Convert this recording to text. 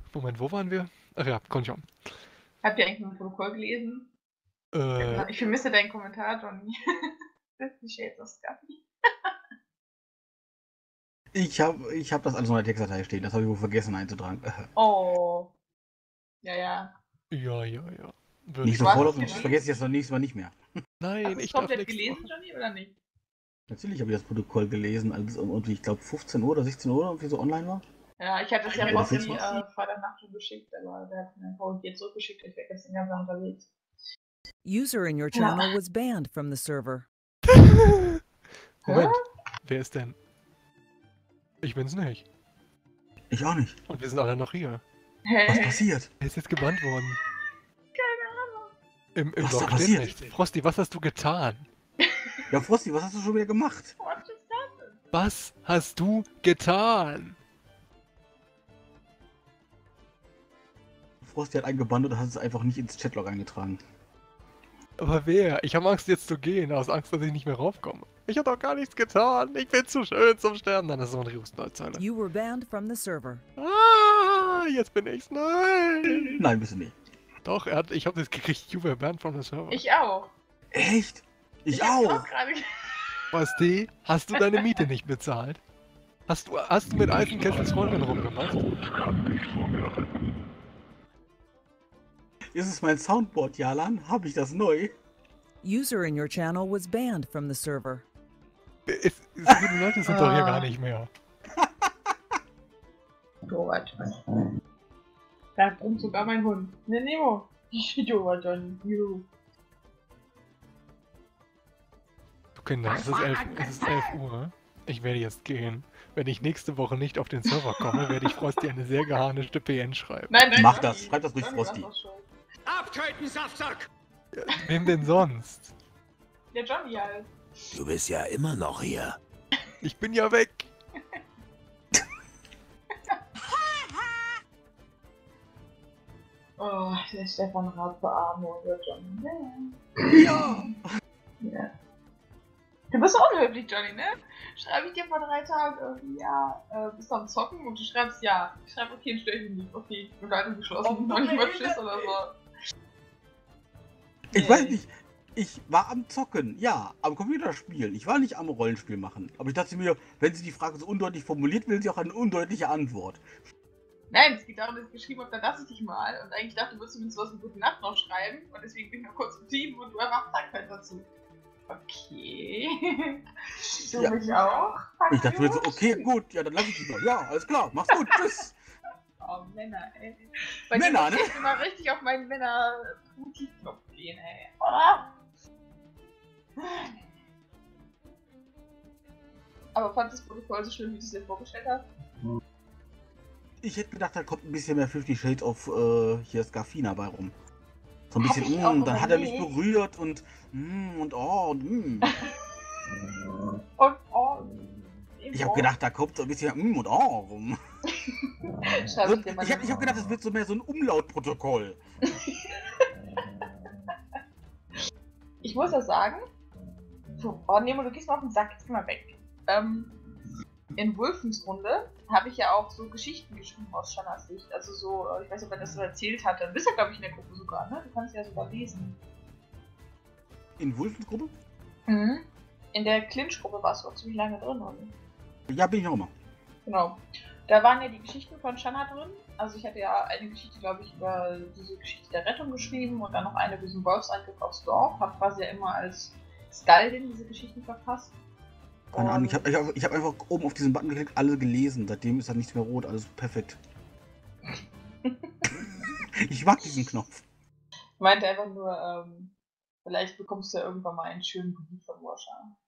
Moment, wo waren wir? Ach ja, komm schon. Habt ihr eigentlich mein Protokoll gelesen? Ich vermisse deinen Kommentar, Johnny. 50 Shades of Scuffy. Ich hab das alles in der Textdatei stehen, das habe ich wohl vergessen einzutragen. Oh. Ja. Ja. Nicht so Du hast voll, es sonst gelesen? vergesse ich das beim nächsten Mal nicht mehr. Nein, Hast du es ich darf komplett nächste gelesen, Woche. Johnny, oder nicht? Natürlich habe ich das Protokoll gelesen, als es irgendwie, ich glaube, 15 Uhr oder 16 Uhr irgendwie so online war. Ja, ich hatte es ja Oder Rossi 14? Freitagnacht schon geschickt, aber der hat mir korrigiert zurückgeschickt. Ich war gestern ganz unterwegs. User in your channel was banned from the server. Moment, wer ist denn? Ich bin's nicht. Ich auch nicht. Und wir sind alle noch hier. Was passiert? Er ist jetzt gebannt worden. Im Was ist da Log steht passiert? nichts. Frosty, was hast du getan? Ja, Frosty, was hast du schon wieder gemacht? What just happened? Was hast du getan? Frosty hat eingebannt und hat es einfach nicht ins Chatlog eingetragen. Aber wer? Ich habe Angst jetzt zu gehen, aus Angst, dass ich nicht mehr raufkomme. Ich habe doch gar nichts getan. Ich bin zu schön zum Sterben. Dann ist so eine Hustenzeile. You were banned from the server. Ah, jetzt bin ich's. Nein. Nein, bist du nicht. Doch, ich habe das gekriegt. You were banned from the server. Ich auch. Echt? Ich hab's auch. gerade Basti, hast du deine Miete nicht bezahlt? Hast du mit Eisenkessels Freundin rumgemacht? Ist es mein Soundboard, Jalan? Habe ich das neu? User in your channel was banned from the server. Die Leute sind doch hier gar nicht mehr. Joghurt. Da brummt sogar mein Hund. Ne, Nemo. Joghurt, Johnny. Juhu. Du Kinder, es ist 11 Uhr. Ich werde jetzt gehen. Wenn ich nächste Woche nicht auf den Server komme, werde ich Frosty eine sehr geharnischte PN schreiben. Nein, Mach Johnny. das. Schreib das ruhig, Johnny Frosty. macht das schon. Abtreten, Saftsack! Wem denn sonst? Der Johnny halt. Du bist ja immer noch hier. Ich bin ja weg. Oh, der Stefan Raab Bearmung, der Johnny. Ja. Ja. Du bist unhöflich, Johnny, ne? Schreibe ich dir vor 3 Tagen irgendwie, ja, bist du am Zocken und du schreibst ja. Ich schreibe, okay, dann stell ich mich nicht. Okay, Bewertung geschlossen. Noch nicht mal Tschüss oder so. Ich weiß nicht. Ich war am Zocken, ja, am Computerspielen. Ich war nicht am Rollenspiel machen. Aber ich dachte mir, wenn sie die Frage so undeutlich formuliert, will sie auch eine undeutliche Antwort. Nein, es geht darum, dass ich geschrieben habe, dann lass ich dich mal. Und eigentlich dachte, du würdest mir sowas wie Gute Nacht noch schreiben. Und deswegen bin ich noch kurz im Team und du einfach Tagfeld dazu. Okay. Du Ja. mich auch? Ich dachte mir so, okay, gut, ja, dann lass ich dich mal. Ja, alles klar, mach's gut, tschüss. Oh, Männer, ey. Bei Männer, dir muss ich immer richtig auf meinen Männer-Knopf gehen, ey. Oh. Aber fand das Protokoll so schön, wie du es dir vorgestellt hast? Ich hätte gedacht, da kommt ein bisschen mehr 50 Shades of hier Scarfina bei rum. So ein Hab bisschen, ich auch dann hat er mich überlegt. berührt und oh und Und oh. Ich habe gedacht, da kommt so ein bisschen und oh rum. Schreib ich dir mal Ich hab gedacht, das wird so mehr so ein Umlautprotokoll. Ich muss ja sagen, oh Nemo, du gehst mal auf den Sack, jetzt geh mal weg. In Wulfens Runde habe ich ja auch so Geschichten geschrieben aus Shannas Sicht. Also so, ich weiß nicht, ob er das so erzählt hatte. Du bist ja, glaube ich, in der Gruppe sogar, ne? Du kannst ja sogar lesen. In Wulfens Gruppe? Mhm. In der Clinch-Gruppe warst du auch ziemlich lange drin, oder? Ja, bin ich auch immer. Genau. Da waren ja die Geschichten von Shanna drin. Also ich hatte ja eine Geschichte, glaube ich, über diese Geschichte der Rettung geschrieben und dann noch eine über diesen Wolfsangriff aufs Dorf. Hab quasi ja immer als Skaldin diese Geschichten verfasst. Keine Ahnung, ich hab einfach oben auf diesen Button geklickt, alle gelesen. Seitdem ist da nichts mehr rot, alles perfekt. Ich mag diesen Knopf. Ich meinte einfach nur, vielleicht bekommst du ja irgendwann mal einen schönen Brief von Warsha.